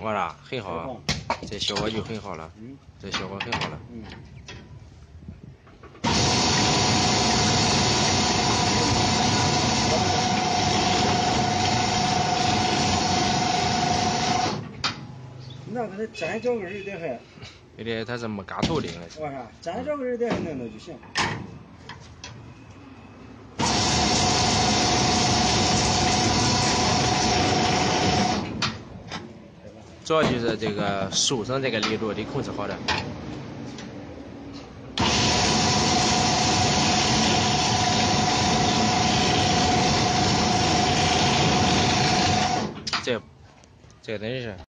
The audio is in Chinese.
完了，很好，这效果就很好了。这效果很好了。 那给它粘脚跟儿点还。 有点它是没嘎头的应该是。 为啥？粘脚跟儿点还弄就行。 主要就是这个手上这个力度得控制好的。这真是。